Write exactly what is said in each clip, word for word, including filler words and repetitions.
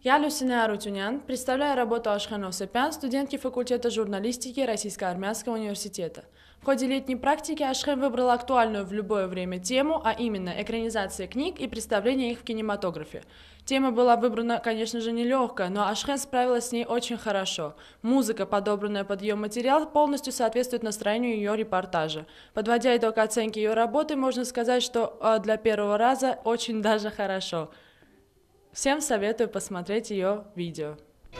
Я Люсина Арутюнян, представляю работу Ашхан Осипян, студентки факультета журналистики Российско-Армянского университета. В ходе летней практики Ашхан выбрала актуальную в любое время тему, а именно экранизация книг и представление их в кинематографе. Тема была выбрана, конечно же, нелегкая, но Ашхан справилась с ней очень хорошо. Музыка, подобранная под ее материал, полностью соответствует настроению ее репортажа. Подводя итог оценки ее работы, можно сказать, что для первого раза очень даже хорошо. Всем советую посмотреть ее видео.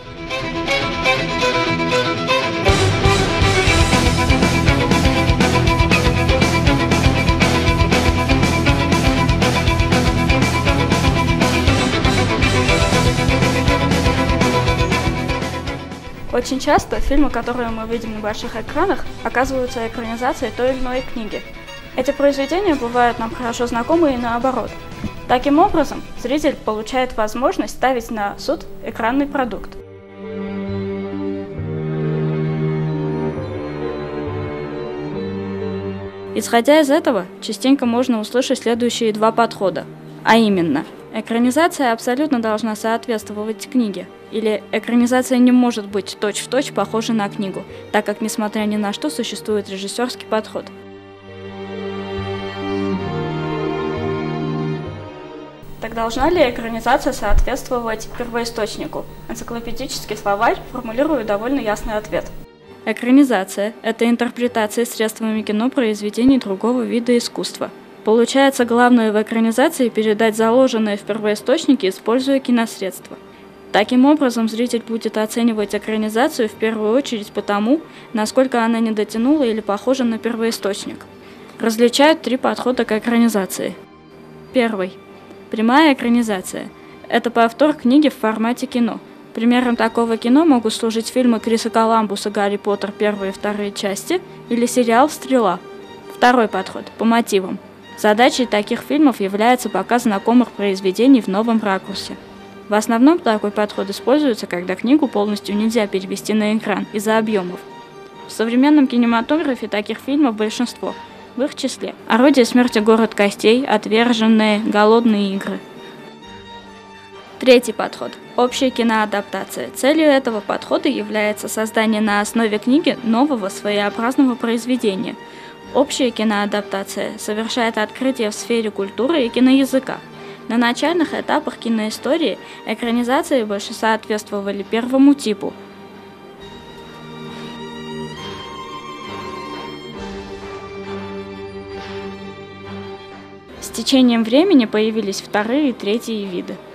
Очень часто фильмы, которые мы видим на больших экранах, оказываются экранизацией той или иной книги. Эти произведения бывают нам хорошо знакомы и наоборот. Таким образом, зритель получает возможность ставить на суд экранный продукт. Исходя из этого, частенько можно услышать следующие два подхода, а именно, экранизация абсолютно должна соответствовать книге, или экранизация не может быть точь-в-точь похожа на книгу, так как, несмотря ни на что, существует режиссерский подход. Так должна ли экранизация соответствовать первоисточнику? Энциклопедический словарь формулирует довольно ясный ответ. Экранизация – это интерпретация средствами кино произведений другого вида искусства. Получается, главное в экранизации передать заложенное в первоисточнике, используя киносредства. Таким образом, зритель будет оценивать экранизацию в первую очередь потому, насколько она не дотянула или похожа на первоисточник. Различают три подхода к экранизации. Первый. Прямая экранизация – это повтор книги в формате кино. Примером такого кино могут служить фильмы Криса Коламбуса «Гарри Поттер» первые и вторые части или сериал «Стрела». Второй подход – по мотивам. Задачей таких фильмов является показ знакомых произведений в новом ракурсе. В основном такой подход используется, когда книгу полностью нельзя перевести на экран из-за объемов. В современном кинематографе таких фильмов большинство. В их числе «Орудие смерти. Город костей», «Отверженные», «Голодные игры». Третий подход – общая киноадаптация. Целью этого подхода является создание на основе книги нового своеобразного произведения. Общая киноадаптация совершает открытие в сфере культуры и киноязыка. На начальных этапах киноистории экранизации больше соответствовали первому типу. С течением времени появились вторые и третьи виды.